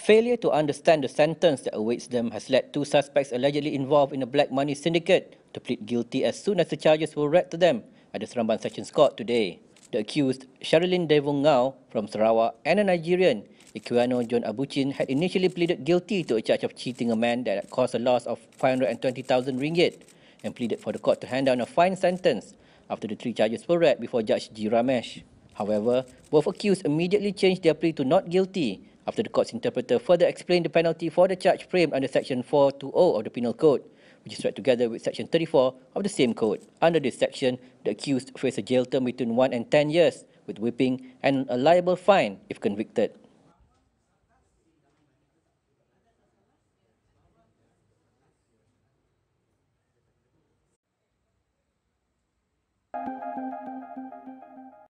Failure to understand the sentence that awaits them has led two suspects allegedly involved in a black money syndicate to plead guilty as soon as the charges were read to them at the Seremban Sessions Court today. The accused, Sherilyn Devongau from Sarawak, and a Nigerian, Iquiano John Abuchin, had initially pleaded guilty to a charge of cheating a man that had caused a loss of 520,000 ringgit and pleaded for the court to hand down a fine sentence after the three charges were read before Judge G. Ramesh. However, both accused immediately changed their plea to not guilty after the court's interpreter further explained the penalty for the charge framed under Section 420 of the Penal Code, which is read together with Section 34 of the same code. Under this section, the accused face a jail term between 1 and 10 years, with whipping and a liable fine if convicted.